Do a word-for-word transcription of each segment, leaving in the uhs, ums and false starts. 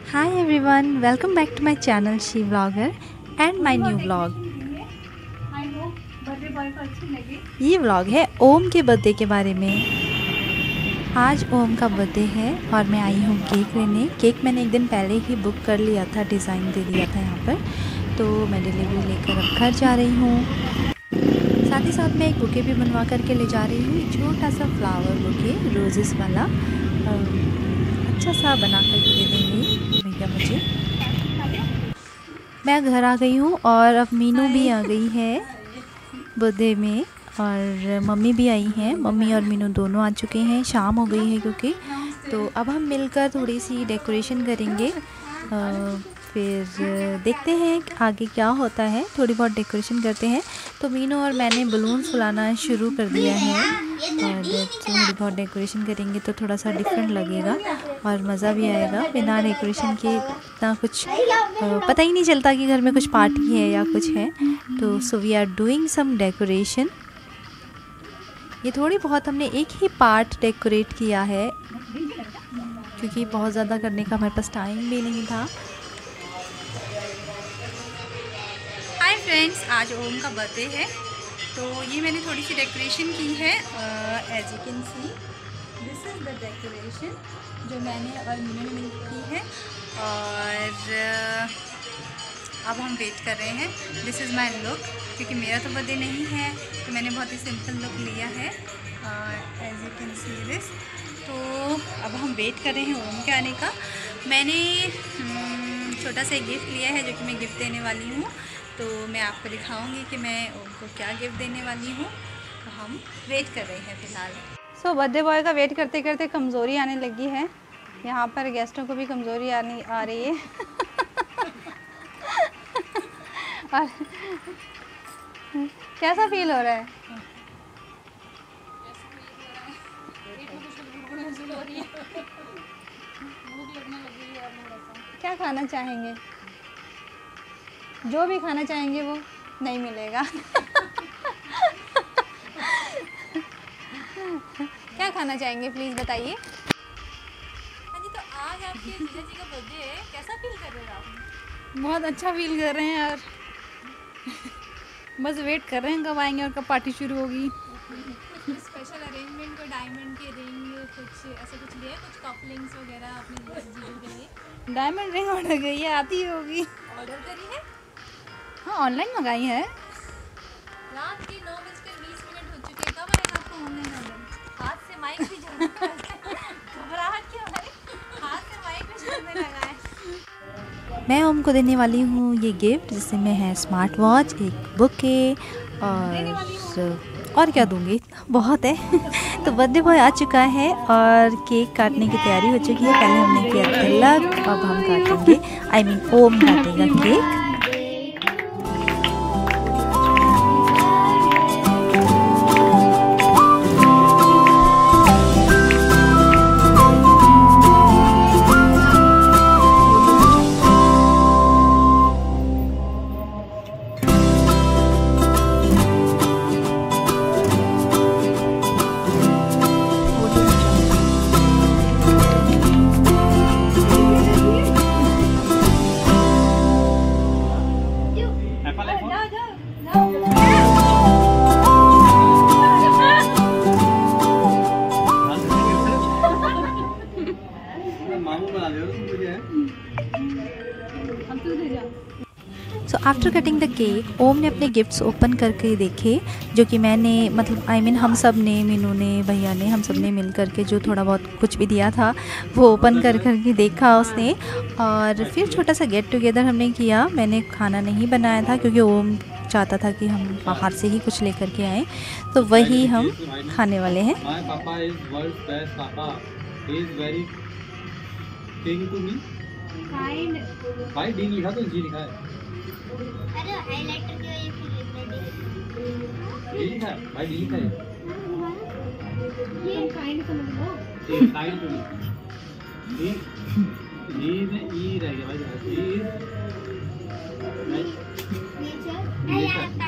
Hi everyone, welcome back to my channel She Vlogger and my new vlog। ये vlog है ओम के birthday के बारे में। आज ओम का बर्थडे है और मैं आई हूँ केक लेने। केक मैंने एक दिन पहले ही बुक कर लिया था, डिज़ाइन दे दिया था यहाँ पर, तो मैं डिलीवरी लेकर अब घर जा रही हूँ। साथ ही साथ मैं एक बुके भी बनवा करके ले जा रही हूँ, छोटा सा फ्लावर बुके, रोजेस वाला, अच्छा सा बना कर दे देंगे भैया मुझे। मैं घर आ गई हूँ और अब मीनू भी आ गई है बर्थडे में और मम्मी भी आई हैं। मम्मी और मीनू दोनों आ चुके हैं, शाम हो गई है क्योंकि। तो अब हम मिलकर थोड़ी सी डेकोरेशन करेंगे, आ, फिर देखते हैं आगे क्या होता है। थोड़ी बहुत डेकोरेशन करते हैं। तो मीनू और मैंने बलून्स फुलाना शुरू कर दिया है और थोड़ी बहुत डेकोरेशन करेंगे तो थोड़ा सा डिफरेंट लगेगा और मज़ा भी आएगा। बिना डेकोरेशन के इतना कुछ पता ही नहीं चलता कि घर में कुछ पार्टी है या कुछ है। तो so we are doing some decoration. ये थोड़ी बहुत हमने एक ही पार्ट डेकोरेट किया है क्योंकि बहुत ज़्यादा करने का हमारे पास टाइम भी नहीं था। हाय फ्रेंड्स, आज ओम का बर्थडे है तो ये मैंने थोड़ी सी डेकोरेशन की है। As you can see this is the decoration जो मैंने और मीनू ने मिलकर की है। और uh, अब हम वेट कर रहे हैं। दिस इज़ माई लुक, क्योंकि मेरा तो बर्थडे नहीं है तो मैंने बहुत ही सिंपल लुक लिया है। As you can see this. तो अब हम वेट कर रहे हैं ओम के आने का। मैंने छोटा सा एक गिफ्ट लिया है जो कि मैं गिफ्ट देने वाली हूँ, तो मैं आपको दिखाऊंगी कि मैं ओम को क्या गिफ्ट देने वाली हूँ। तो हम वेट कर रहे हैं फ़िलहाल। सो बर्थडे बॉय का वेट करते करते कमज़ोरी आने लगी है। यहाँ पर गेस्टों को भी कमज़ोरी आनी आ रही है और कैसा फील हो रहा है? क्या खाना चाहेंगे? जो भी खाना चाहेंगे वो नहीं मिलेगा क्या खाना चाहेंगे प्लीज़ बताइए। हाँ जी, तो आज आपके जीजा जी का बर्थडे है, कैसा फील कर रहे हैं आप? बहुत अच्छा फील कर रहे हैं और बस वेट कर रहे हैं कब आएंगे और कब पार्टी शुरू होगी। कुछ स्पेशल अरेंजमेंट, कोई डायमंड के रिंग, कुछ ऐसा कुछ लिया, कुछ कपलिंग्स वगैरह अपने जीजू के लिए? डायमंड रिंग ऑर्डर गई है, आती होगी। ऑर्डर करी है? हाँ, ऑनलाइन मंगाई है। रात के नौ बजकर बीस मिनट हो चुके हैं, कब आएगा आपको ऑनलाइन ऑर्डर? हाथ से माइक भी जलने घबराहट क्यों है? हाथ से माइक भी जलने लगा है। मैं ओम को देने वाली हूँ ये गिफ्ट, जिसमें है स्मार्ट वॉच, एक बुके और और क्या दूँगी, बहुत है। तो बर्थडे बॉय आ चुका है और केक काटने की तैयारी हो चुकी है। पहले हमने किया तिलक, अब हम काटेंगे, आई मीन ओम काटेगा cake. So after cutting the cake, Om ने अपने गिफ्ट्स ओपन करके देखे, जो कि मैंने मतलब आई I मीन mean, हम सब ने, मीनू ने, भैया ने, हम सब ने मिल करके जो थोड़ा बहुत कुछ भी दिया था वो ओपन कर करके देखा उसने। और फिर छोटा सा गेट टुगेदर हमने किया। मैंने खाना नहीं बनाया था क्योंकि ओम चाहता था कि हम बाहर से ही कुछ लेकर के आएँ, तो वही हम खाने वाले हैं। अरे हाइलाइटर के ये फिर डी लिखा है भाई, डी लिखा है, ये काइंड समझ लो, ये काइंड टू डी डी में ई रह गया भाई, ई नेचर नहीं आता।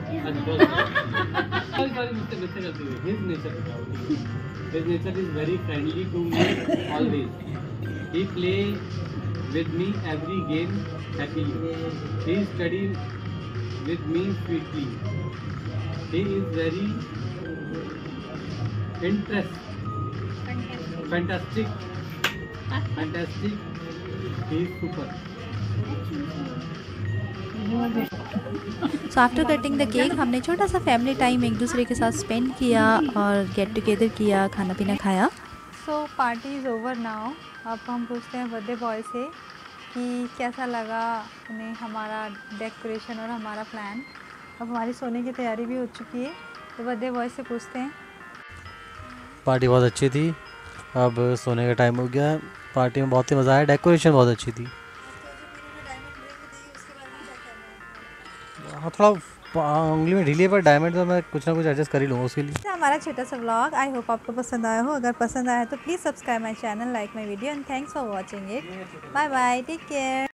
सॉरी सॉरी मुझसे मिस्टेक करती हुई। His nature his nature is very friendly to me always. He play with me every game happily. He studied with me sweetly. He is very interest, fantastic, fantastic. He is super. So after cutting the cake हमने छोटा सा family time एक दूसरे के साथ spend किया और get together किया, खाना पीना खाया। So party is over now. अब हम पूछते हैं बर्थडे बॉय से कि कैसा लगा उन्हें हमारा डेकोरेशन और हमारा प्लान। अब हमारी सोने की तैयारी भी हो चुकी है, तो बर्थडे बॉय से पूछते हैं। पार्टी बहुत अच्छी थी, अब सोने का टाइम हो गया है। पार्टी में बहुत ही मज़ा आया, डेकोरेशन बहुत अच्छी थी। हाँ, थोड़ा उंगली में ढीली है, पर डायमंड तो मैं कुछ ना कुछ एडजस्ट कर ही लूँगा उसके लिए। हमारा छोटा सा व्लॉग आई होप आपको पसंद आया हो। अगर पसंद आया तो please subscribe my channel, like my video and thanks for watching it. Bye bye, take care.